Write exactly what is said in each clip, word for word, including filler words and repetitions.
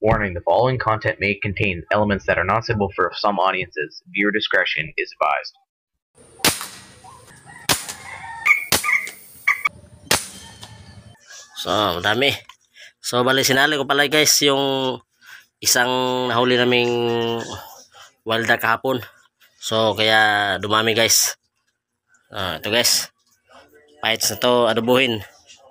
Warning, the following content may contain elements that are not suitable for some audiences. Viewer discretion is advised. So, madami. So, bali sinali ko pala guys yung isang nahuli naming wild duck kahapon. So, kaya dumami guys. Ah, ito guys. Pites na to adobuhin.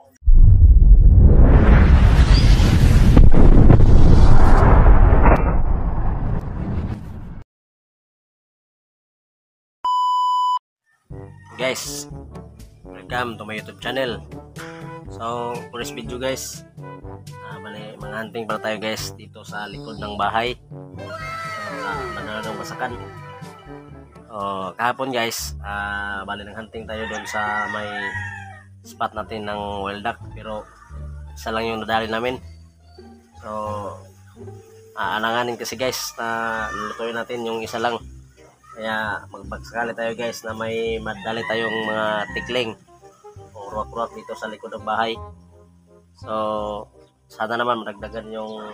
Guys, welcome to my YouTube channel. So, for this video guys, uh, bali, mga hunting pala tayo guys dito sa likod ng bahay. So, sa Banana ng Basakan. Oh, kahapon guys, uh, bali nang hunting tayo doon sa may spot natin ng wild duck, pero isa lang yung nadali namin. So, aalanganin kasi guys na lulutuin natin yung isa lang. Kaya magbagsakali tayo guys na may madali tayong mga tikling o ruwak-ruwak dito sa likod ng bahay. So, sana naman madagdagan yung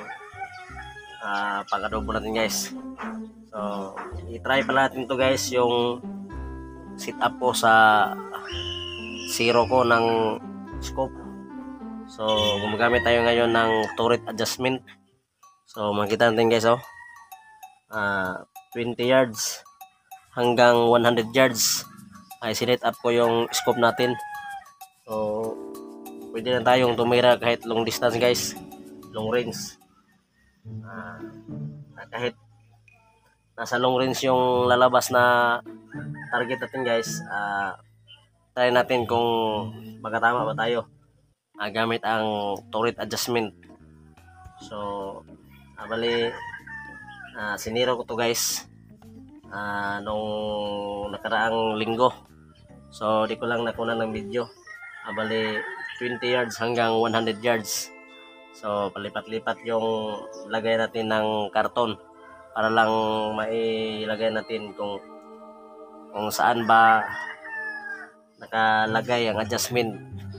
uh, pag-adobo natin guys. So, i-try pala natin to guys yung sit up ko sa zero ko ng scope. So, gumagamit tayo ngayon ng turret adjustment. So, makita natin guys oh. Uh, twenty yards hanggang one hundred yards ay sinet up ko yung scope natin. So, pwede na tayong tumira kahit long distance guys, long range. Uh, kahit nasa long range yung lalabas na target natin guys, uh, try natin kung magkatama ba tayo uh, gamit ang turret adjustment. So, uh, bali uh, siniro ko to guys uh, nung nakaraang linggo. So, di ko lang nakuna ng video. Uh, bali twenty yards hanggang one hundred yards. So, palipat-lipat yung lagay natin ng karton para lang mailagay natin kung kung saan ba nakalagay ang adjustment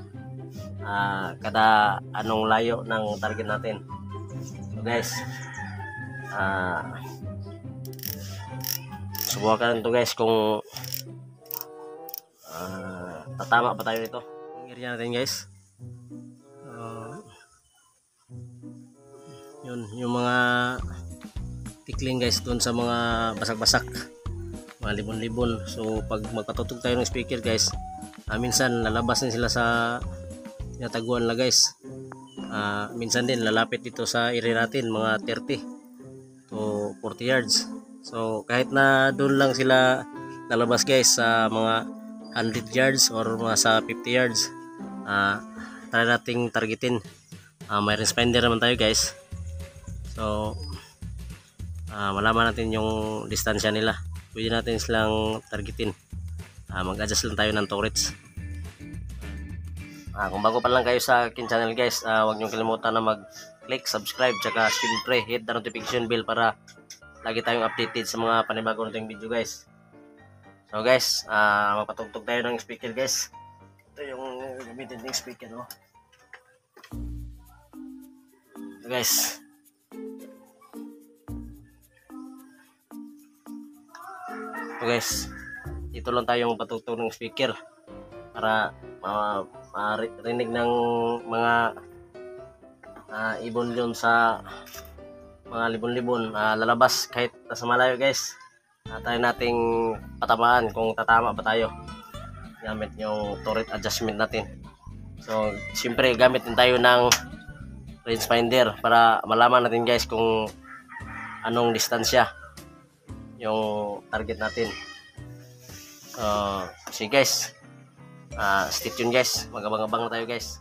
uh, kada anong layo ng target natin. So guys, uh, subukan to guys kung uh, tatama pa tayo nito. Ang area natin guys, uh, yun yung mga tikling guys doon sa mga basak-basak, mga libon-libon. So pag magpatutog tayo ng speaker guys, uh, minsan lalabas din sila sa tinataguan na guys. Uh, minsan din lalapit dito sa area natin mga thirty to forty yards. So kahit na doon lang sila lalabas guys sa mga one hundred yards or mga sa fifty yards, uh, try nating targetin. Uh, may range finder naman tayo guys. So uh, malaman natin yung distansya nila. Pwede natin silang targetin. Uh, mag-adjust lang tayo ng turrets. Uh, kung bago pa lang kayo sa akin channel guys, uh, huwag nyo kalimutan na mag-click, subscribe, tsaka syempre hit the notification bell para lagi tayong updated sa mga panibago nating video guys. So guys, uh, magpatugtog tayo ng speaker guys. Ito yung gamitin ng speaker no? So guys, so guys, dito lang tayo magpatugtog ng speaker para uh, marinig ng mga uh, ibon yun sa mga libon-libon uh, lalabas kahit nasa malayo guys. Uh, tayo nating patamaan kung tatama ba tayo gamit yung turret adjustment natin. So siyempre gamit din tayo ng range finder para malaman natin guys kung anong distansya yung target natin. Uh, sige guys, uh, stay tuned guys, mag-abang-abang na tayo guys.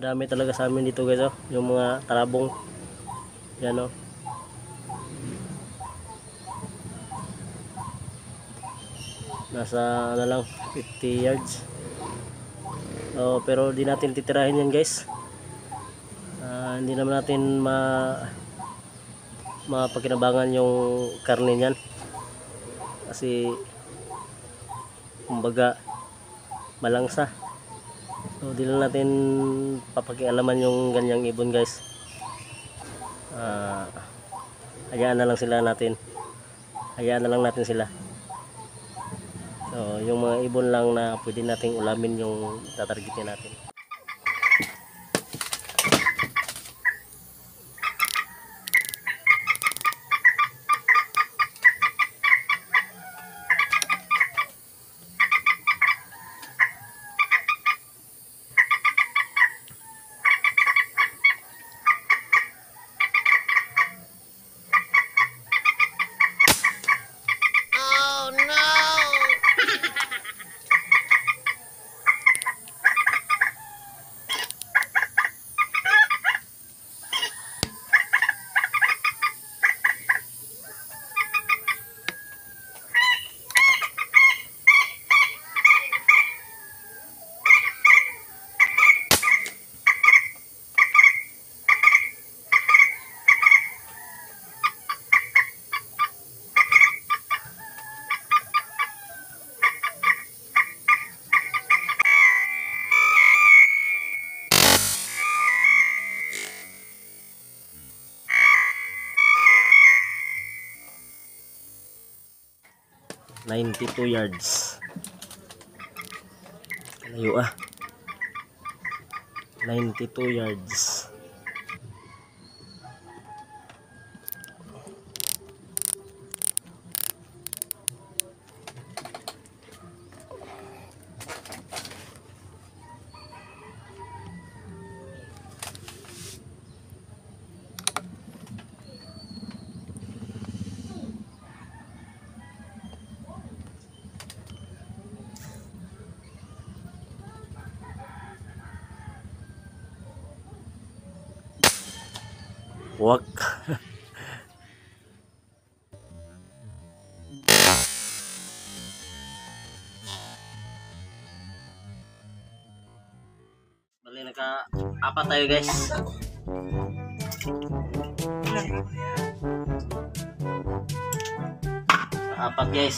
Madami talaga sa amin dito guys, oh. Yung mga talabong. Yan, oh. Nasa ano lang, fifty yards. Oh, pero di natin titirahin yan guys. Uh, hindi naman natin ma mapakinabangan yung karne niyan. Kasi kumbaga malangsa. So di lang natin papakialaman yung ganyang ibon guys. Uh, hayaan na lang sila natin. Hayaan na lang natin sila. So yung mga ibon lang na pwede nating ulamin yung tatargetin natin. ninety-two yards. Layo ah. ninety-two yards. Wak. Bali naka apat tayo guys. Apat guys.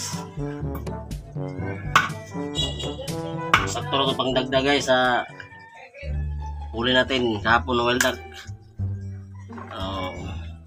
Sakto ito pang dagdag guys sa huli natin kahapon ng wild duck. Oh.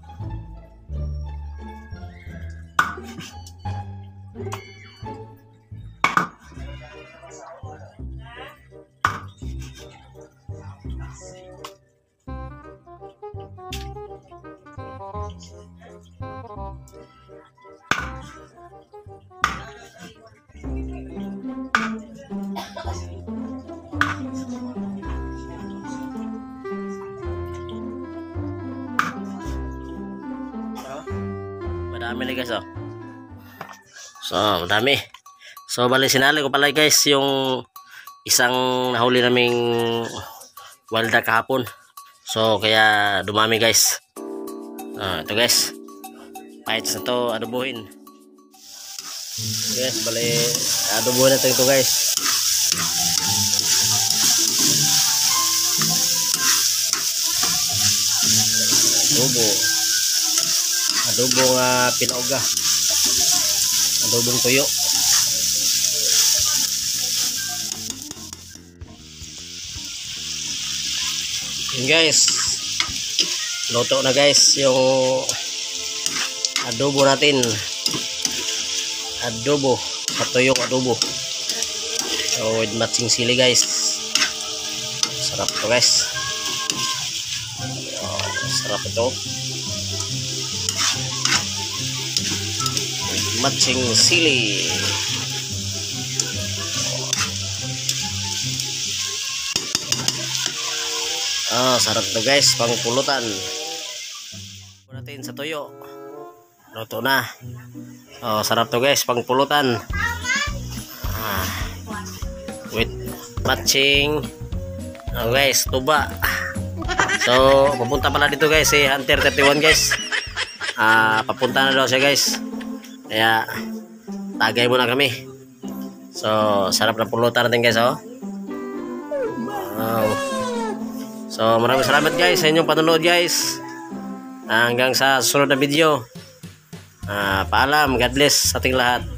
Madami na guys, oh. So, madami. So, bali sinali ko pala guys yung isang nahuli naming wild duck kahapon. So, kaya dumami guys. Ah, ito guys. Pites na to, adobohin. Guys, bali adobohin natin ito guys. Adobo. Adobong uh, pinauga. Adobong tuyo. Yun guys. Luto na guys yung adobo natin. Adobo. Patuyong adobo. So with matching sili guys. Sarap to guys. Oh, sarap ito. Matching sili. Ah, sarap to guys, pangpulutan. Natin sa tuyo. Luto na. Oh, sarap to guys, pangpulutan. Ah, with matching Oh guys, tuba. So, papunta pala dito guys si Hunter thirty-one guys. Ah, papunta na daw siya guys. Kaya tagay muna kami. So, sarap na pulutan natin guys, oh. Wow. So, maraming salamat guys sa inyong panonood guys. Hanggang sa susunod na video. Ah, paalam, God bless sa ating lahat.